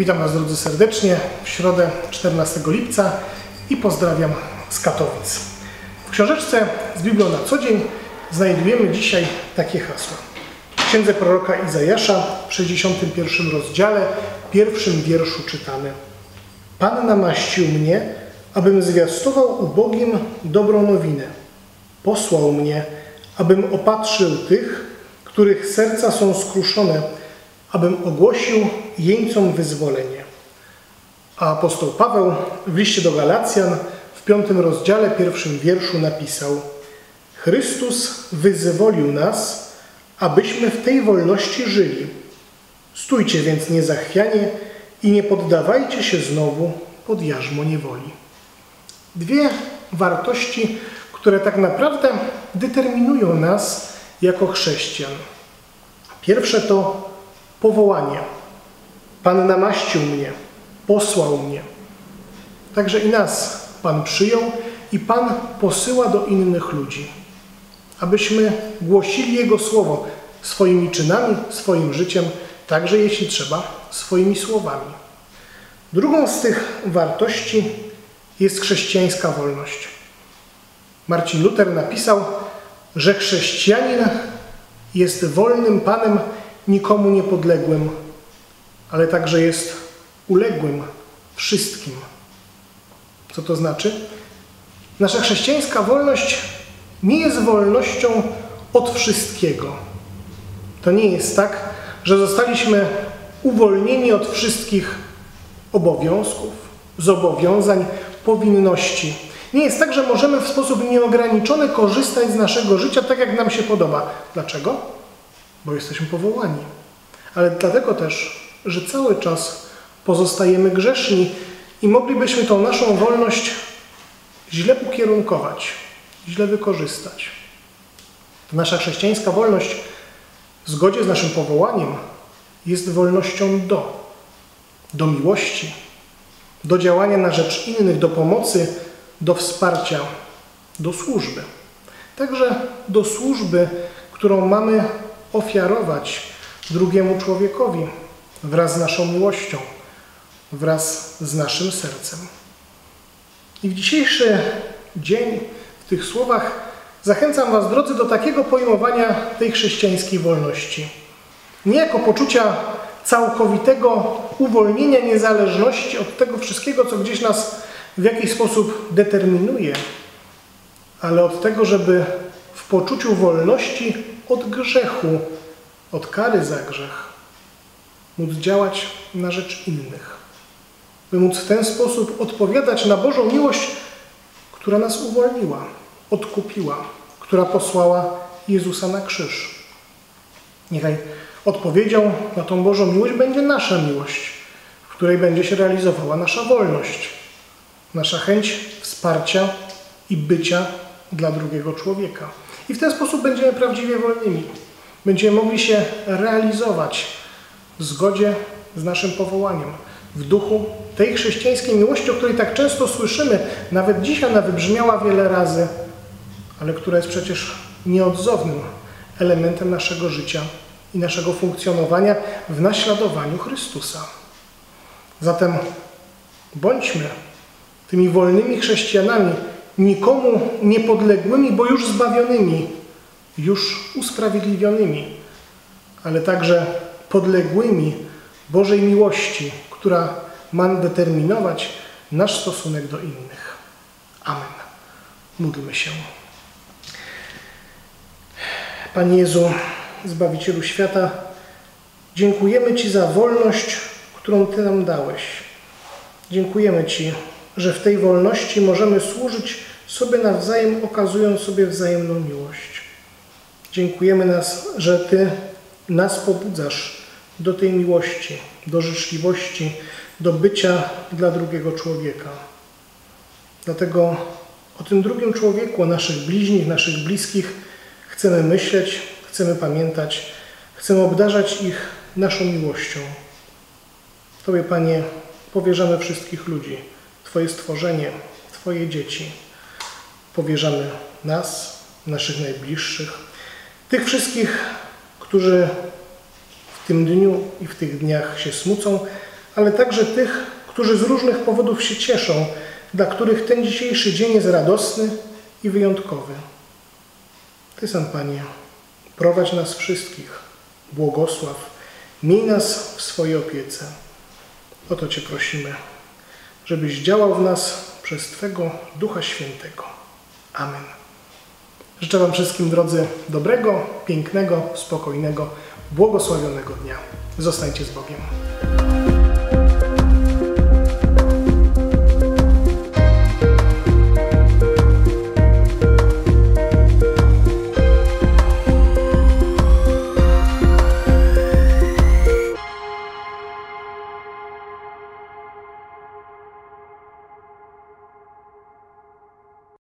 Witam Was, drodzy, serdecznie w środę 14 lipca i pozdrawiam z Katowic. W książeczce z Biblią na co dzień znajdujemy dzisiaj takie hasła. W księdze proroka Izajasza w 61 rozdziale, pierwszym wierszu czytamy: Pan namaścił mnie, abym zwiastował ubogim dobrą nowinę. Posłał mnie, abym opatrzył tych, których serca są skruszone, abym ogłosił jeńcom wyzwolenie. A apostoł Paweł w liście do Galacjan w 5 rozdziale, pierwszym wierszu napisał: Chrystus wyzwolił nas, abyśmy w tej wolności żyli. Stójcie więc niezachwianie i nie poddawajcie się znowu pod jarzmo niewoli. Dwie wartości, które tak naprawdę determinują nas jako chrześcijan. Pierwsze to powołanie. Pan namaścił mnie, posłał mnie. Także i nas Pan przyjął i Pan posyła do innych ludzi, abyśmy głosili Jego słowo swoimi czynami, swoim życiem, także jeśli trzeba, swoimi słowami. Drugą z tych wartości jest chrześcijańska wolność. Marcin Luter napisał, że chrześcijanin jest wolnym Panem, nikomu niepodległym, ale także jest uległym wszystkim. Co to znaczy? Nasza chrześcijańska wolność nie jest wolnością od wszystkiego. To nie jest tak, że zostaliśmy uwolnieni od wszystkich obowiązków, zobowiązań, powinności. Nie jest tak, że możemy w sposób nieograniczony korzystać z naszego życia tak, jak nam się podoba. Dlaczego? Bo jesteśmy powołani. Ale dlatego też, że cały czas pozostajemy grzeszni i moglibyśmy tą naszą wolność źle ukierunkować, źle wykorzystać. Nasza chrześcijańska wolność w zgodzie z naszym powołaniem jest wolnością do miłości, do działania na rzecz innych, do pomocy, do wsparcia, do służby. Także do służby, którą mamy ofiarować drugiemu człowiekowi wraz z naszą miłością, wraz z naszym sercem. I w dzisiejszy dzień, w tych słowach zachęcam Was, drodzy, do takiego pojmowania tej chrześcijańskiej wolności. Nie jako poczucia całkowitego uwolnienia, niezależności od tego wszystkiego, co gdzieś nas w jakiś sposób determinuje, ale od tego, żeby w poczuciu wolności od grzechu, od kary za grzech, móc działać na rzecz innych. By móc w ten sposób odpowiadać na Bożą miłość, która nas uwolniła, odkupiła, która posłała Jezusa na krzyż. Niechaj odpowiedzią na tą Bożą miłość będzie nasza miłość, w której będzie się realizowała nasza wolność, nasza chęć wsparcia i bycia dla drugiego człowieka. I w ten sposób będziemy prawdziwie wolnymi. Będziemy mogli się realizować w zgodzie z naszym powołaniem, w duchu tej chrześcijańskiej miłości, o której tak często słyszymy. Nawet dzisiaj ona wybrzmiała wiele razy, ale która jest przecież nieodzownym elementem naszego życia i naszego funkcjonowania w naśladowaniu Chrystusa. Zatem bądźmy tymi wolnymi chrześcijanami, nikomu niepodległymi, bo już zbawionymi, już usprawiedliwionymi, ale także podległymi Bożej miłości, która ma determinować nasz stosunek do innych. Amen. Módlmy się. Panie Jezu, Zbawicielu świata, dziękujemy Ci za wolność, którą Ty nam dałeś. Dziękujemy Ci, że w tej wolności możemy służyć sobie nawzajem, okazując sobie wzajemną miłość. Dziękujemy że Ty nas pobudzasz do tej miłości, do życzliwości, do bycia dla drugiego człowieka. Dlatego o tym drugim człowieku, o naszych bliźnich, naszych bliskich chcemy myśleć, chcemy pamiętać, chcemy obdarzać ich naszą miłością. Tobie, Panie, powierzamy wszystkich ludzi, Twoje stworzenie, Twoje dzieci. Powierzamy nas, naszych najbliższych, tych wszystkich, którzy w tym dniu i w tych dniach się smucą, ale także tych, którzy z różnych powodów się cieszą, dla których ten dzisiejszy dzień jest radosny i wyjątkowy. Ty sam, Panie, prowadź nas wszystkich, błogosław, miej nas w swojej opiece. O to Cię prosimy, żebyś działał w nas przez Twego Ducha Świętego. Amen. Życzę Wam wszystkim, drodzy, dobrego, pięknego, spokojnego, błogosławionego dnia. Zostańcie z Bogiem.